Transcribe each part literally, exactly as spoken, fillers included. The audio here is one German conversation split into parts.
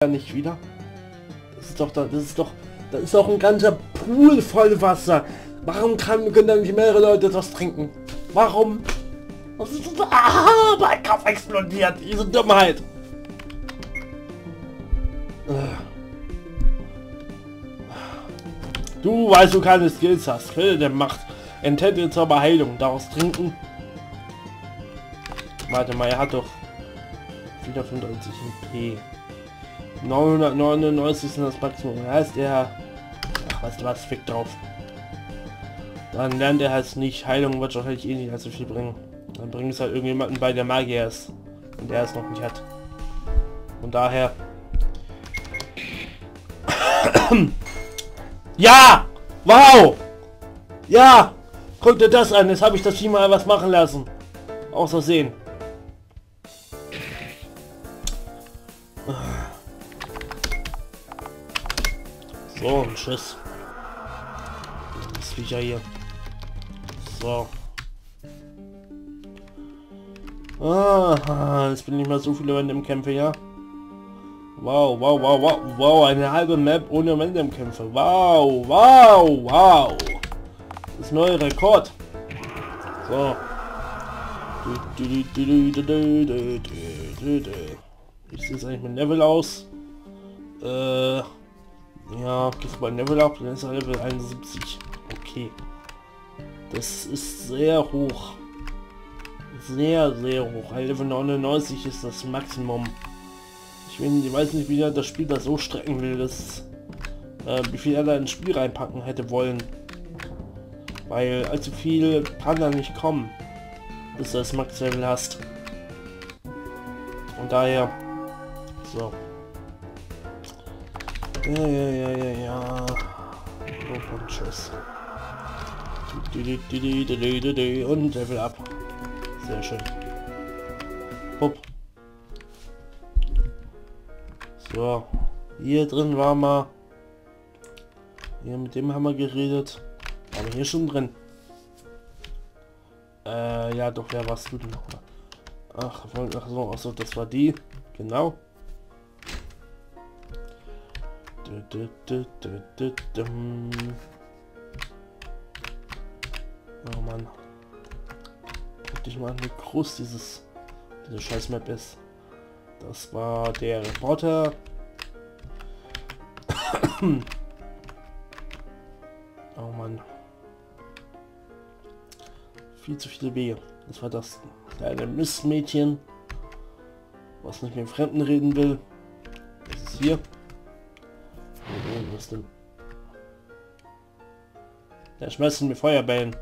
nicht wieder. Das ist doch da, das ist doch, da ist doch ein ganzer Pool voll Wasser. Warum kann, können da nicht mehrere Leute das trinken? Warum? Das ist so, ah, mein Kopf explodiert. Diese Dummheit. Du weißt, du keine Skills hast. Quelle der Macht. Enthält Zauberheilung. Daraus trinken. Warte mal, er hat doch wieder fünfundneunzig P. neunhundertneunundneunzig sind das Maximum. Heißt er... Ach, weißt du was? Fick drauf. Dann lernt er halt nicht. Heilung wird wahrscheinlich eh nicht allzu viel bringen. Dann bringt es halt irgendjemanden bei, der Magier ist. Und der es noch nicht hat. Und daher... Ja! Wow! Ja! Guck dir das an, jetzt habe ich das Vieh mal was machen lassen. Außer sehen. So, und tschüss. Das Viecher hier. So. Ah, jetzt bin ich mal so viele Random-Kämpfe, ja. Wow, wow, wow, wow, wow, eine halbe Map ohne Random-Kämpfe. Wow, wow, wow. Das neue Rekord. So. Wie sieht es eigentlich mit Level aus? Äh, ja, gibt's mal Level ab, dann ist er Level einundsiebzig. Okay. Das ist sehr hoch. Sehr, sehr hoch. Level neunundneunzig ist das Maximum. Ich, bin, ich weiß nicht, wie er das Spiel da so strecken will, dass, äh, wie viel er da ins Spiel reinpacken hätte wollen. Weil allzu viel kann da nicht kommen, bis du das Max-Level hast. Und daher, so. Ja, ja, ja, ja, ja. Oh, und tschüss. Und Level up. Sehr schön. Hopp. So, hier drin war mal. Hier mit dem haben wir geredet. Aber hier schon drin. Äh, ja doch, wer warst du denn nochmal? Ach, ach so, ach so, das war die. Genau. Oh Mann. Guck dich mal an, wie groß dieses, diese scheiß Map ist. Das war der Reporter. Oh Mann. Viel zu viele Wege. Das war das kleine Mistmädchen, was nicht mit Fremden reden will. Das ist hier. Was denn? Der schmeißt mir Feuerbällen.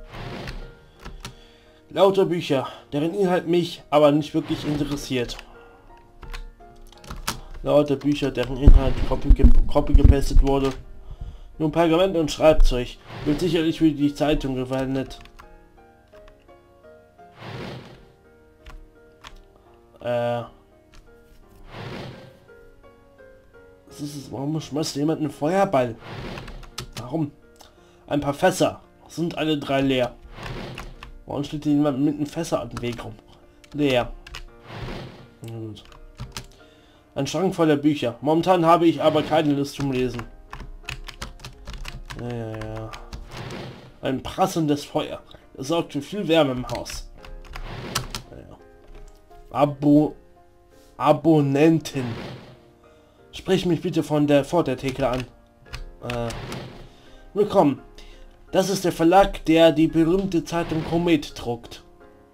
Lauter Bücher, deren Inhalt mich aber nicht wirklich interessiert. Lauter Bücher, deren Inhalt Copy gepastet wurde. Nun Pergament und Schreibzeug wird sicherlich für die Zeitung verwendet. Äh. Was ist es? Warum schmeißt jemand einen Feuerball? Warum? Ein paar Fässer. Sind alle drei leer. Warum steht hier jemand mit einem Fässer auf dem Weg rum? Leer. Gut. Ein Schrank voller Bücher. Momentan habe ich aber keine Lust zum Lesen. Ja, ja, ja. Ein prasselndes Feuer. Es sorgt für viel Wärme im Haus. Ja, ja. Abo... Abonnenten. Sprich mich bitte von der vor der Theke an. Äh, willkommen. Das ist der Verlag, der die berühmte Zeitung Komet druckt.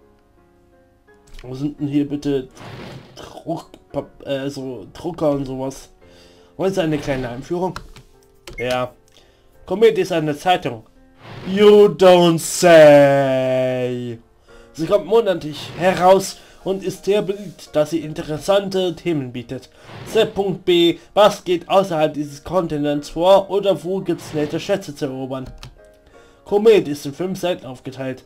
Wo sind denn hier bitte Druck, äh, so Drucker und sowas? Wollen Sie eine kleine Einführung? Ja. Komet ist eine Zeitung. You don't say. Sie kommt monatlich heraus und ist sehr beliebt, dass sie interessante Themen bietet. Z B. Was geht außerhalb dieses Kontinents vor oder wo gibt's nette Schätze zu erobern? Komet ist in fünf Seiten aufgeteilt.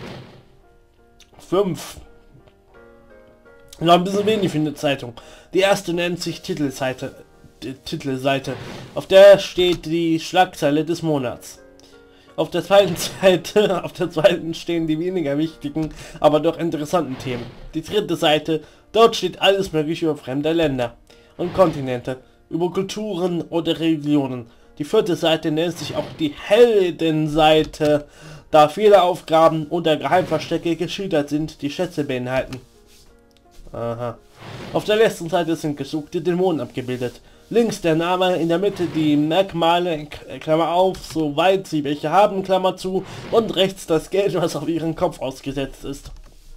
Fünf. Noch ein bisschen wenig für eine Zeitung. Die erste nennt sich Titelseite. Die Titelseite. Auf der steht die Schlagzeile des Monats. Auf der zweiten Seite, auf der zweiten stehen die weniger wichtigen, aber doch interessanten Themen. Die dritte Seite, dort steht alles mögliche über fremde Länder und Kontinente. über Kulturen oder Religionen. Die vierte Seite nennt sich auch die Heldenseite, da viele Aufgaben oder Geheimverstecke geschildert sind, die Schätze beinhalten. Aha. Auf der letzten Seite sind gesuchte Dämonen abgebildet. Links der Name, in der Mitte die Merkmale, Klammer auf, soweit sie welche haben, Klammer zu, und rechts das Geld, was auf ihren Kopf ausgesetzt ist.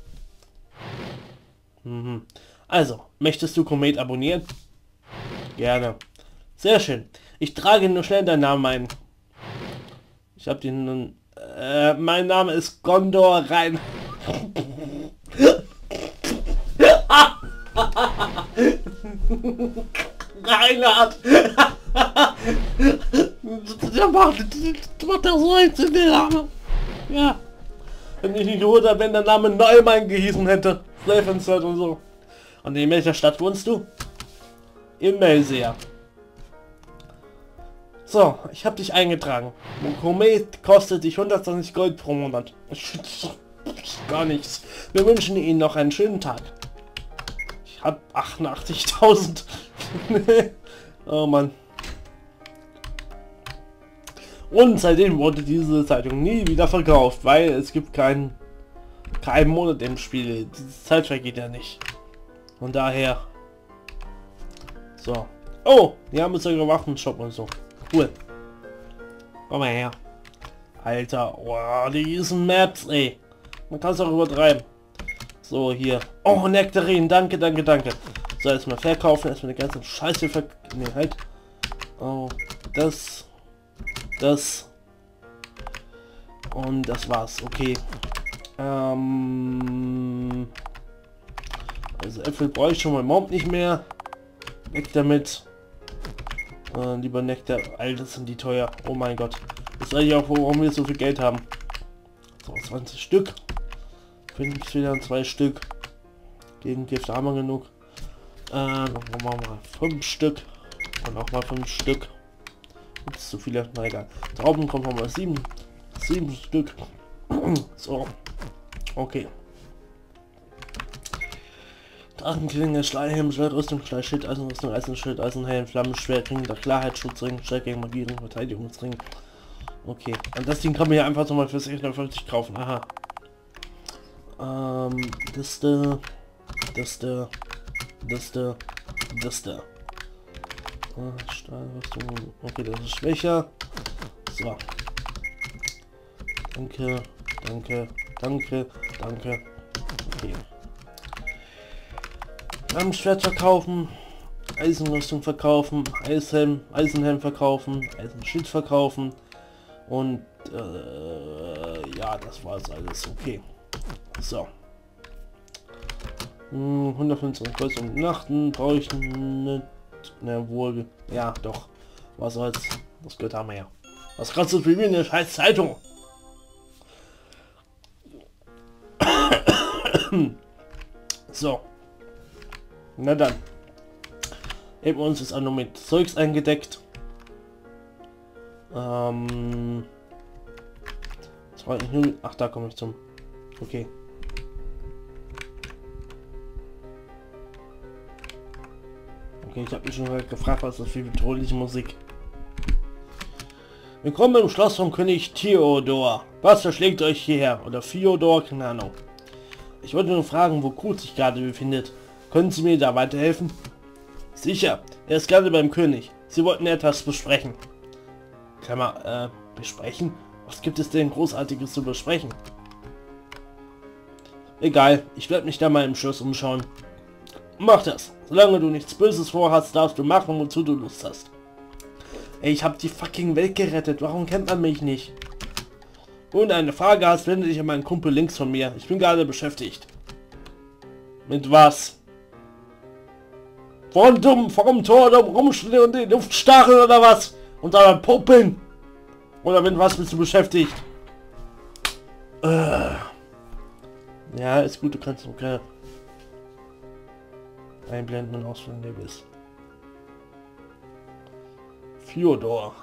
Mhm. Also, möchtest du Komet abonnieren? Gerne. Sehr schön. Ich trage nur schnell deinen Namen ein. Ich habe den... Äh, mein Name ist Gondor Rein... Reinhard! Der macht, der macht der so ein der Name. Ja. Wenn ich nicht gewusst hätte, wenn der Name Neumann gehießen hätte. Safe Insert und so. Und in welcher Stadt wohnst du? In Melseer. So, ich habe dich eingetragen. Komet kostet dich hundertzwanzig Gold pro Monat. Gar nichts. Wir wünschen Ihnen noch einen schönen Tag. Ich habe achtundachtzigtausend. Oh Mann. Und seitdem wurde diese Zeitung nie wieder verkauft, weil es gibt keinen keinen Monat im Spiel. Die Zeit vergeht ja nicht. Von daher. So. Oh, die haben sogar Waffenshop und so. Cool. Komm mal her. Alter, oh, diese Maps, ey. Man kann es auch übertreiben. So, hier. Oh, Nektarin, danke, danke, danke. So, erstmal verkaufen, erstmal die ganze Scheiße ver... Nee, halt. Oh, das... Das... Und das war's, okay. Ähm... Also Äpfel brauche ich schon mal überhaupt nicht mehr. Weg damit. Äh, lieber Nektar. Alter, sind die teuer. Oh mein Gott. Das weiß ich auch, warum wir so viel Geld haben. So, zwanzig Stück. fünf wieder zwei Stück. Gegen Gift haben wir genug. Äh, noch mal fünf Stück. Und auch mal fünf Stück. Gibt zu viele? Na egal. Trauben kommen noch mal sieben. Sieben Stück. So. Okay. Drachenklinge, Schleierhelm, Schwertrüstung, Schleierschild, Eisenrüstung, Eisenschild, Eisenhelm, Flammenschwert, Ring der Klarheit, Schutzring, Stärke gegen Magie, Ring, Verteidigungsring. Okay. Und das Ding kann man hier einfach so mal für sechshundertfünfzig kaufen. Aha. Ähm, das da, das da, das da, das da. Ah, Stahlrüstung. Okay, das ist schwächer. So. Danke, danke, danke, danke. Okay. Schwert verkaufen, Eisenrüstung verkaufen, Eishelm, Eisenhelm verkaufen, Eisenschild verkaufen und äh, ja, das war's alles. Okay. So. Hm, hundertfünfzig Gold und Nachten brauche ich nicht. Na wohl. Ja, doch. Was soll's? Das Geld haben wir ja. Was kannst du für mich eine scheiß Zeitung? So. Na dann. Eben uns ist auch noch mit Zeugs eingedeckt. Ähm. Ach, da komme ich zum. Okay. Okay, ich habe mich schon gefragt, was das für bedrohliche Musik. Willkommen im Schloss vom König Theodor. Was verschlägt euch hierher? Oder Theodor, keine Ahnung. Ich wollte nur fragen, wo Krut sich gerade befindet. Können Sie mir da weiterhelfen? Sicher, er ist gerade beim König. Sie wollten etwas besprechen. Kann man, äh, besprechen? Was gibt es denn Großartiges zu besprechen? Egal, ich werde mich da mal im Schloss umschauen. Mach das. Solange du nichts Böses vorhast, darfst du machen, wozu du Lust hast. Ey, ich habe die fucking Welt gerettet. Warum kennt man mich nicht? Wenn du eine Frage hast, wende dich an meinen Kumpel links von mir. Ich bin gerade beschäftigt. Mit was? Von dumm, vom Tor, da rumstehen und in die Luft stacheln oder was? Und dann puppeln? Oder mit was bist du beschäftigt? Äh. Ja, ist gut, du kannst okay. Einblenden und ausführen, der bist. Theodor.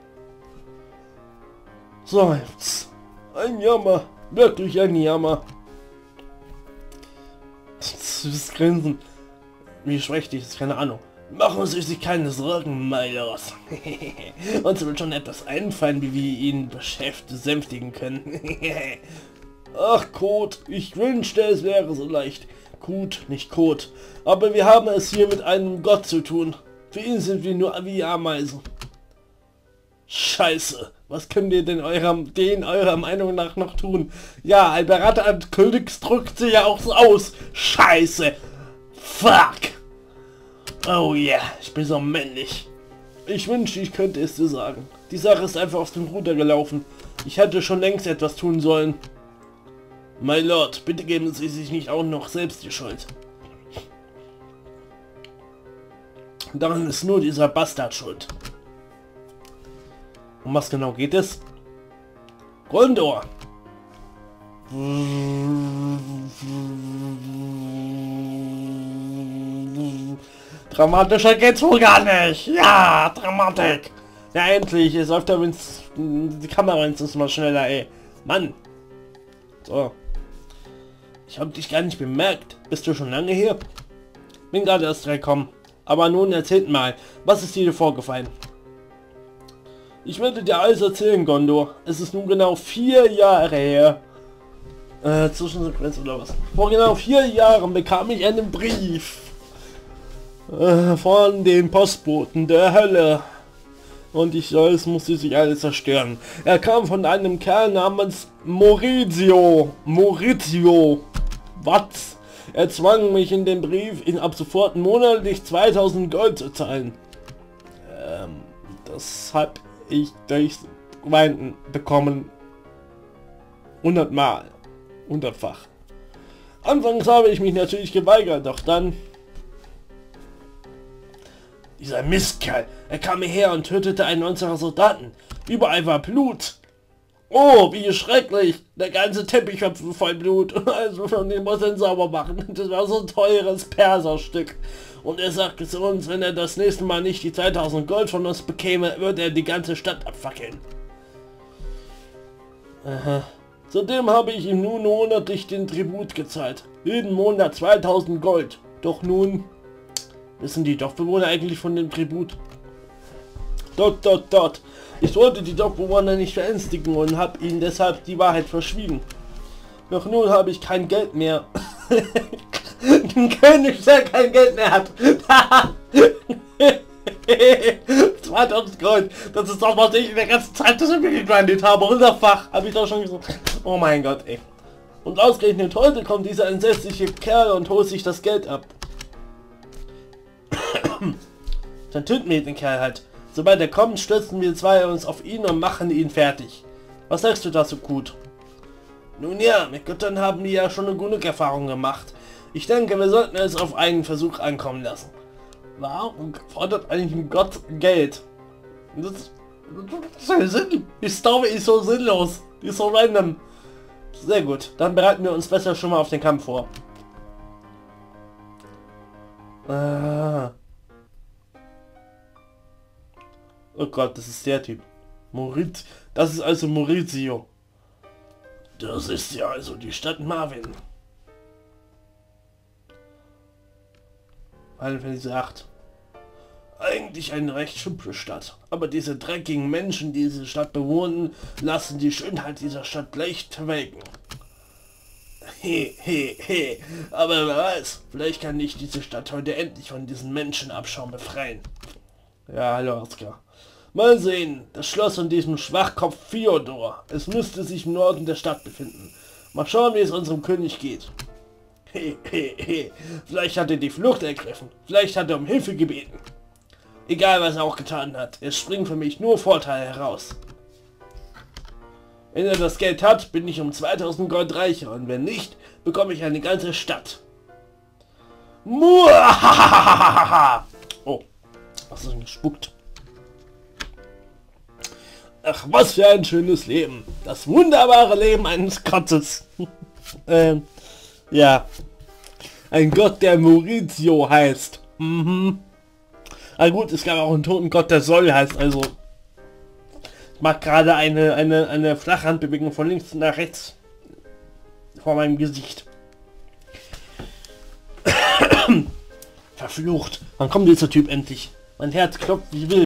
So, jetzt. Ein Jammer. Wirklich ein Jammer. Das ist Grinsen. Wie schwächtig ist, keine Ahnung. Machen Sie sich keine Sorgen, Milos. Uns wird schon etwas einfallen, wie wir ihn beschäftigt sänftigen können. Ach, Kot, ich wünschte, es wäre so leicht. Gut, nicht Kot. Aber wir haben es hier mit einem Gott zu tun. Für ihn sind wir nur wie Ameisen. Scheiße. Was könnt ihr denn eurer, den eurer Meinung nach noch tun? Ja, ein Berater an Königs drückt sich ja auch so aus. Scheiße. Fuck. Oh ja, yeah, ich bin so männlich. Ich wünschte, ich könnte es dir sagen. Die Sache ist einfach aus dem Ruder gelaufen. Ich hätte schon längst etwas tun sollen. My Lord, bitte geben Sie sich nicht auch noch selbst die Schuld. Daran ist nur dieser Bastard schuld. Um was genau geht es? Gondor! Dramatischer geht's wohl gar nicht! Ja, Dramatik! Ja, endlich! Es läuft ja die Kamera wenigstens mal schneller, ey. Mann! So. Ich hab dich gar nicht bemerkt. Bist du schon lange hier? Bin gerade erst reingekommen. Aber nun erzählt mal, was ist dir vorgefallen? Ich werde dir alles erzählen, Gondor. Es ist nun genau vier Jahre her. Äh, Zwischensequenz oder was? Vor genau vier Jahren bekam ich einen Brief. Äh, von den Postboten der Hölle. Und ich soll, es musste sich alles zerstören. Er kam von einem Kerl namens Maurizio. Maurizio. Was? Er zwang mich in den Brief, ihn ab sofort monatlich zweitausend Gold zu zahlen. Ähm, das hab ich durch Weinen bekommen. Hundertmal. Hundertfach. Anfangs habe ich mich natürlich geweigert, doch dann... Dieser Mistkerl, er kam hierher und tötete einen unserer Soldaten. Überall war Blut. Oh, wie schrecklich. Der ganze Teppich war voll Blut. Also von dem muss er sauber machen. Das war so ein teures Perserstück. Und er sagte zu uns, wenn er das nächste Mal nicht die zweitausend Gold von uns bekäme, würde er die ganze Stadt abfackeln. Aha. Zudem habe ich ihm nun monatlich den Tribut gezahlt. Jeden Monat zweitausend Gold. Doch nun... Wissen die Dorfbewohner eigentlich von dem Tribut? Dort, dort, dort. Ich wollte die Dorfbewohner nicht verängstigen und habe ihnen deshalb die Wahrheit verschwiegen. Doch nun habe ich kein Geld mehr. Ein König, der kein Geld mehr hat. zweitausend Gold. Das ist doch, was ich in der ganzen Zeit das mir gegrindet habe. Hundertfach. Habe ich doch schon gesagt. Oh mein Gott, ey. Und ausgerechnet heute kommt dieser entsetzliche Kerl und holt sich das Geld ab. Dann töten wir den Kerl halt. Sobald er kommt, stürzen wir zwei uns auf ihn und machen ihn fertig. Was sagst du dazu, Gut? Nun ja, mit Göttern haben wir ja schon eine gute Erfahrung gemacht. Ich denke, wir sollten es auf einen Versuch ankommen lassen. Warum fordert eigentlich ein Gott Geld? Das, das ist Sinn. Die Story ist so sinnlos. Die ist so random. Sehr gut. Dann bereiten wir uns besser schon mal auf den Kampf vor. Ah. Oh Gott, das ist der Typ. Moritz. Das ist also Maurizio. Das ist ja also die Stadt Marvin. Final Fantasy acht. Eigentlich eine recht hübsche Stadt. Aber diese dreckigen Menschen, die diese Stadt bewohnen, lassen die Schönheit dieser Stadt gleich verwelken. He, he, he. Aber wer weiß, vielleicht kann ich diese Stadt heute endlich von diesen Menschenabschaum befreien. Ja, hallo Oskar. Mal sehen, das Schloss von diesem Schwachkopf Fyodor. Es müsste sich im Norden der Stadt befinden. Mal schauen, wie es unserem König geht. He, he, he. Vielleicht hat er die Flucht ergriffen. Vielleicht hat er um Hilfe gebeten. Egal, was er auch getan hat, es springen für mich nur Vorteile heraus. Wenn er das Geld hat, bin ich um zweitausend Gold reicher und wenn nicht, bekomme ich eine ganze Stadt. Muahahaha. Oh, was ist denn gespuckt? Ach, was für ein schönes Leben. Das wunderbare Leben eines Gottes. ähm, ja. Ein Gott, der Maurizio heißt. Mhm. Na gut, es gab auch einen toten Gott, der Sol heißt, also... Ich mache gerade eine, eine, eine Flachhandbewegung von links nach rechts. Vor meinem Gesicht. Verflucht. Wann kommt dieser Typ endlich? Mein Herz klopft wie wild.